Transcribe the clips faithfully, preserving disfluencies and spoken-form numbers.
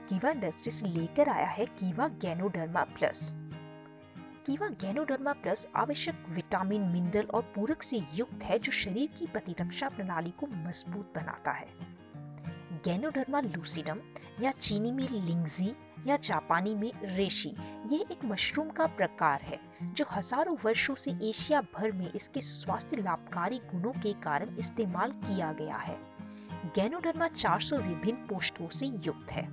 कीवा इंडस्ट्रीज लेकर आया है Kiva ganoderma plus. Kiva ganoderma plus आवश्यक विटामिन, मिनरल और पूरक से युक्त है जो शरीर की प्रतिरक्षा प्रणाली को मजबूत बनाता है। गैनोडर्मा लूसिडम या चीनी में लिंगजी या जापानी में रेशी ये एक मशरूम का प्रकार है जो हजारों वर्षों से एशिया भर में इसके स्वास्थ्य लाभकारी गुणों के कारण इस्तेमाल किया गया है। गैनोडर्मा चार सौ विभिन्न पोषकों से युक्त है।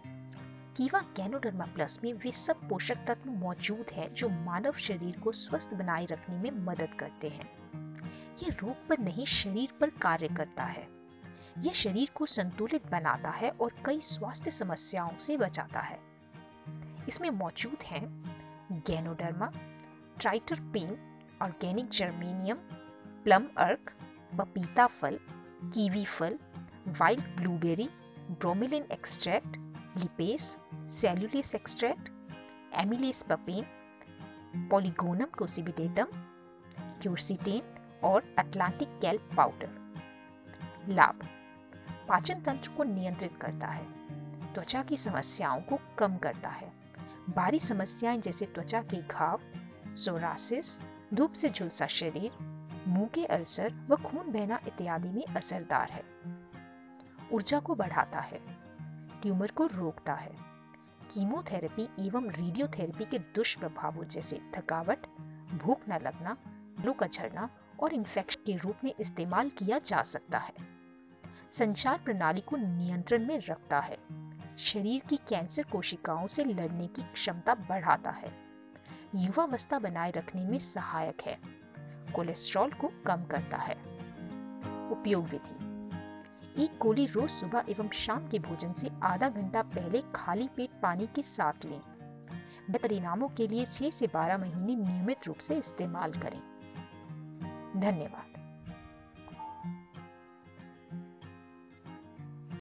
कीवा गैनोडर्मा प्लस में वे सब पोषक तत्व मौजूद हैं जो मानव शरीर को स्वस्थ बनाए रखने में मदद करते हैं। ये रोग पर नहीं, शरीर पर कार्य करता है। यह शरीर को संतुलित बनाता है और कई स्वास्थ्य समस्याओं से बचाता है। इसमें मौजूद हैं ganoderma, triterpene, organic germanium, plum अर्क, पपीता फल, कीवी फल, wild blueberry, bromelain extract, lipase, cellulase extract, amylase papain, polygonum cuspidatum, quercetin और अटलांटिक कैल्प पाउडर। लाभ: पाचन तंत्र को नियंत्रित करता है, त्वचा की समस्याओं को कम करता है, बाहरी समस्याएं जैसे त्वचा के घाव, सोरासिस, धूप से झुलसा शरीर, मुंह के अल्सर व खून बहना इत्यादि में असरदार है। ऊर्जा को बढ़ाता है, ट्यूमर को रोकता है, कीमोथेरेपी एवं रेडियोथेरेपी के दुष्प्रभावों जैसे थकावट, भूख न लगना, लू का झड़ना और इन्फेक्शन के रूप में इस्तेमाल किया जा सकता है। संचार प्रणाली को नियंत्रण में रखता है, शरीर की कैंसर कोशिकाओं से लड़ने की क्षमता बढ़ाता है, युवावस्था बनाए रखने में सहायक है, कोलेस्ट्रॉल को कम करता है। उपयोग विधि: एक गोली रोज सुबह एवं शाम के भोजन से आधा घंटा पहले खाली पेट पानी के साथ लें। परिणामों के लिए छह से बारह महीने नियमित रूप से इस्तेमाल करें। धन्यवाद।